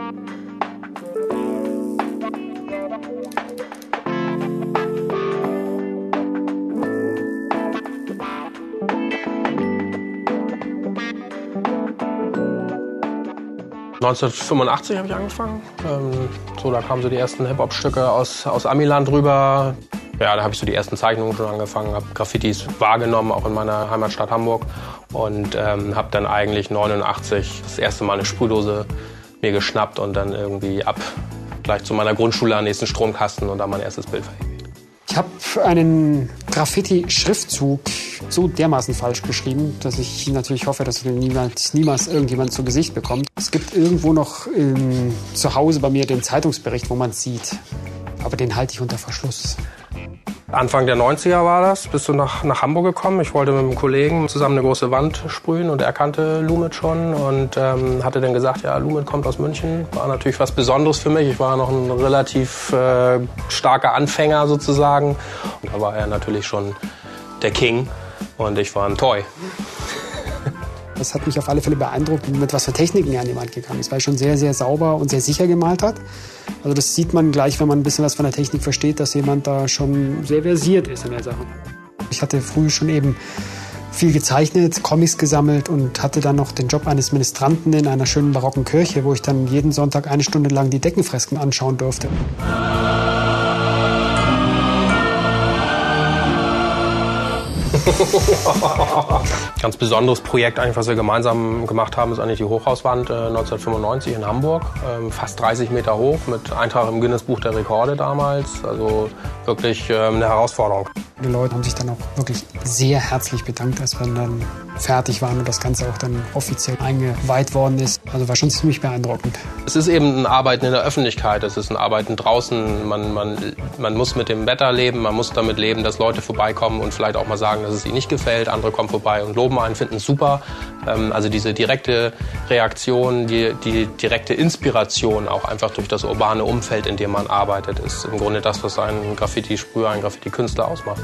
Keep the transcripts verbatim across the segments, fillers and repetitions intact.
neunzehnhundertfünfundachtzig habe ich angefangen. Ähm, so, da kamen so die ersten Hip-Hop-Stücke aus, aus Amiland rüber. Ja, da habe ich so die ersten Zeichnungen schon angefangen, habe Graffitis wahrgenommen, auch in meiner Heimatstadt Hamburg. Und ähm, habe dann eigentlich neunundachtzig das erste Mal eine Sprühdose mir geschnappt und dann irgendwie ab gleich zu meiner Grundschule am nächsten Stromkasten und da mein erstes Bild verhängt. Ich habe einen Graffiti-Schriftzug so dermaßen falsch geschrieben, dass ich natürlich hoffe, dass den niemals, niemals irgendjemand zu Gesicht bekommt. Es gibt irgendwo noch in, zu Hause bei mir den Zeitungsbericht, wo man es sieht. Aber den halte ich unter Verschluss. Anfang der neunziger war das, bist du nach, nach Hamburg gekommen. Ich wollte mit einem Kollegen zusammen eine große Wand sprühen und er kannte Lumit schon und ähm, hatte dann gesagt, ja, Lumit kommt aus München. War natürlich was Besonderes für mich. Ich war noch ein relativ äh, starker Anfänger sozusagen. Und da war er natürlich schon der King und ich war ein Toy. Das hat mich auf alle Fälle beeindruckt, mit was für Techniken er an die Wand gegangen ist, weil er schon sehr, sehr sauber und sehr sicher gemalt hat. Also das sieht man gleich, wenn man ein bisschen was von der Technik versteht, dass jemand da schon sehr versiert ist in der Sache. Ich hatte früh schon eben viel gezeichnet, Comics gesammelt und hatte dann noch den Job eines Ministranten in einer schönen barocken Kirche, wo ich dann jeden Sonntag eine Stunde lang die Deckenfresken anschauen durfte. Ganz besonderes Projekt, eigentlich, was wir gemeinsam gemacht haben, ist eigentlich die Hochhauswand äh, neunzehnhundertfünfundneunzig in Hamburg. Ähm, fast dreißig Meter hoch, mit Eintrag im Guinness-Buch der Rekorde damals. Also wirklich ähm, eine Herausforderung. Die Leute haben sich dann auch wirklich sehr herzlich bedankt, als wir dann fertig waren und das Ganze auch dann offiziell eingeweiht worden ist. Also war schon ziemlich beeindruckend. Es ist eben ein Arbeiten in der Öffentlichkeit, es ist ein Arbeiten draußen. Man, man, man muss mit dem Wetter leben, man muss damit leben, dass Leute vorbeikommen und vielleicht auch mal sagen, dass es ihnen nicht gefällt. Andere kommen vorbei und loben einen, finden es super. Ähm, also diese direkte Reaktion, die, die direkte Inspiration auch einfach durch das urbane Umfeld, in dem man arbeitet, ist im Grunde das, was einen Graffiti-Sprüher, einen Graffiti-Künstler ausmacht.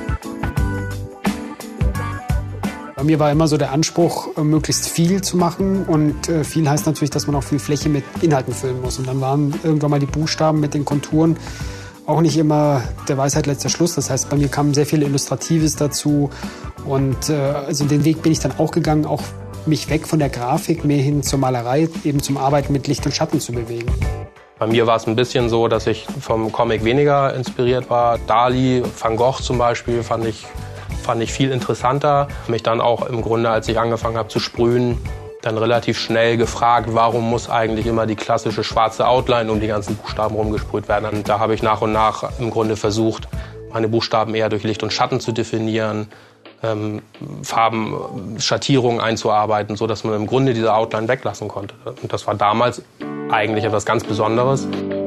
Bei mir war immer so der Anspruch, möglichst viel zu machen und viel heißt natürlich, dass man auch viel Fläche mit Inhalten füllen muss. Und dann waren irgendwann mal die Buchstaben mit den Konturen auch nicht immer der Weisheit letzter Schluss. Das heißt, bei mir kam sehr viel Illustratives dazu und also den Weg bin ich dann auch gegangen, auch mich weg von der Grafik mehr hin zur Malerei, eben zum Arbeiten mit Licht und Schatten zu bewegen. Bei mir war es ein bisschen so, dass ich vom Comic weniger inspiriert war. Dali, Van Gogh zum Beispiel fand ich fand ich viel interessanter. Mich dann auch im Grunde, als ich angefangen habe zu sprühen, dann relativ schnell gefragt, warum muss eigentlich immer die klassische schwarze Outline um die ganzen Buchstaben rumgesprüht werden. Und da habe ich nach und nach im Grunde versucht, meine Buchstaben eher durch Licht und Schatten zu definieren, ähm, Farben, Schattierungen einzuarbeiten, so dass man im Grunde diese Outline weglassen konnte. Und das war damals eigentlich etwas ganz Besonderes.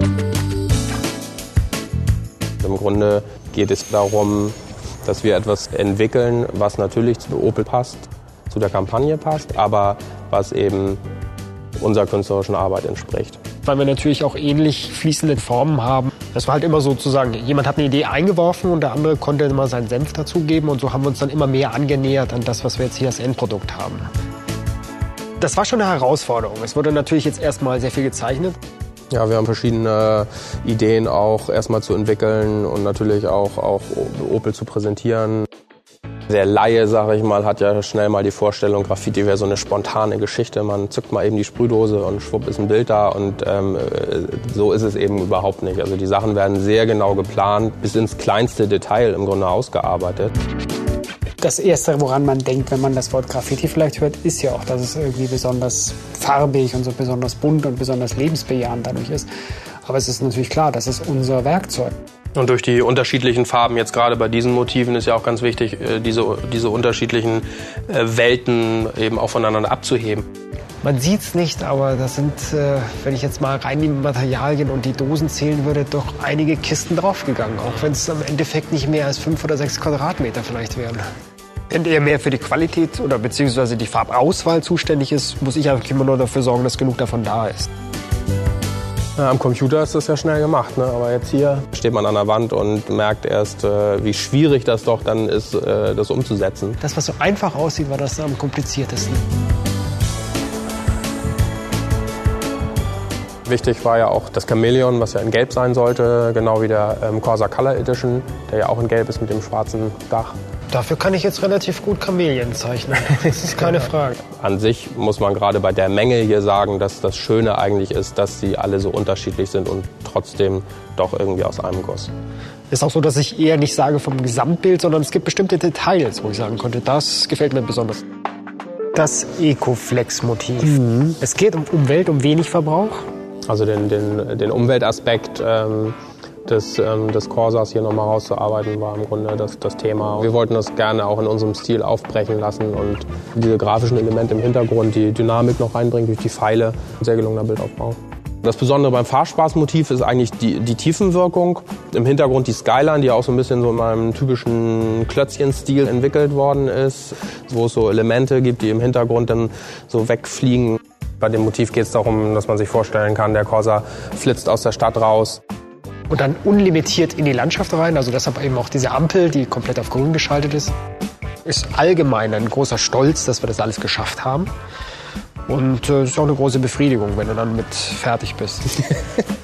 Im Grunde geht es darum, dass wir etwas entwickeln, was natürlich zu Opel passt, zu der Kampagne passt, aber was eben unserer künstlerischen Arbeit entspricht. Weil wir natürlich auch ähnlich fließende Formen haben. Das war halt immer sozusagen, jemand hat eine Idee eingeworfen und der andere konnte immer seinen Senf dazugeben und so haben wir uns dann immer mehr angenähert an das, was wir jetzt hier als Endprodukt haben. Das war schon eine Herausforderung. Es wurde natürlich jetzt erstmal sehr viel gezeichnet. Ja, wir haben verschiedene Ideen auch erstmal zu entwickeln und natürlich auch, auch Opel zu präsentieren. Der Laie, sage ich mal, hat ja schnell mal die Vorstellung, Graffiti wäre so eine spontane Geschichte. Man zückt mal eben die Sprühdose und schwupp ist ein Bild da und ähm, so ist es eben überhaupt nicht. Also die Sachen werden sehr genau geplant, bis ins kleinste Detail im Grunde ausgearbeitet. Das Erste, woran man denkt, wenn man das Wort Graffiti vielleicht hört, ist ja auch, dass es irgendwie besonders farbig und so besonders bunt und besonders lebensbejahend dadurch ist. Aber es ist natürlich klar, das ist unser Werkzeug. Und durch die unterschiedlichen Farben, jetzt gerade bei diesen Motiven, ist ja auch ganz wichtig, diese, diese unterschiedlichen Welten eben auch voneinander abzuheben. Man sieht es nicht, aber das sind, wenn ich jetzt mal rein die Materialien und die Dosen zählen würde, doch einige Kisten draufgegangen. Auch wenn es im Endeffekt nicht mehr als fünf oder sechs Quadratmeter vielleicht wären. Wenn er mehr für die Qualität oder beziehungsweise die Farbauswahl zuständig ist, muss ich einfach immer nur dafür sorgen, dass genug davon da ist. Ja, am Computer ist das ja schnell gemacht, ne? Aber jetzt hier steht man an der Wand und merkt erst, äh, wie schwierig das doch dann ist, äh, das umzusetzen. Das, was so einfach aussieht, war das am kompliziertesten. Wichtig war ja auch das Chamäleon, was ja in Gelb sein sollte, genau wie der ähm, Corsa Color Edition, der ja auch in Gelb ist mit dem schwarzen Dach. Dafür kann ich jetzt relativ gut Chamäleon zeichnen. Das ist keine Frage. An sich muss man gerade bei der Menge hier sagen, dass das Schöne eigentlich ist, dass sie alle so unterschiedlich sind und trotzdem doch irgendwie aus einem Guss. Ist auch so, dass ich eher nicht sage vom Gesamtbild, sondern es gibt bestimmte Details, wo ich sagen konnte, das gefällt mir besonders. Das Ecoflex-Motiv. Mhm. Es geht um Umwelt, um wenig Verbrauch. Also den, den, den Umweltaspekt ähm, des, ähm, des Corsas hier nochmal rauszuarbeiten, war im Grunde das, das Thema. Wir wollten das gerne auch in unserem Stil aufbrechen lassen und diese grafischen Elemente im Hintergrund, die Dynamik noch reinbringen durch die Pfeile. Ein sehr gelungener Bildaufbau. Das Besondere beim Fahrspaßmotiv ist eigentlich die, die Tiefenwirkung. Im Hintergrund die Skyline, die auch so ein bisschen so in meinem typischen Klötzchen-Stil entwickelt worden ist, wo es so Elemente gibt, die im Hintergrund dann so wegfliegen. Bei dem Motiv geht es darum, dass man sich vorstellen kann, der Corsa flitzt aus der Stadt raus. Und dann unlimitiert in die Landschaft rein, also deshalb eben auch diese Ampel, die komplett auf grün geschaltet ist. Ist allgemein ein großer Stolz, dass wir das alles geschafft haben. Und es äh, ist auch eine große Befriedigung, wenn du dann mit fertig bist.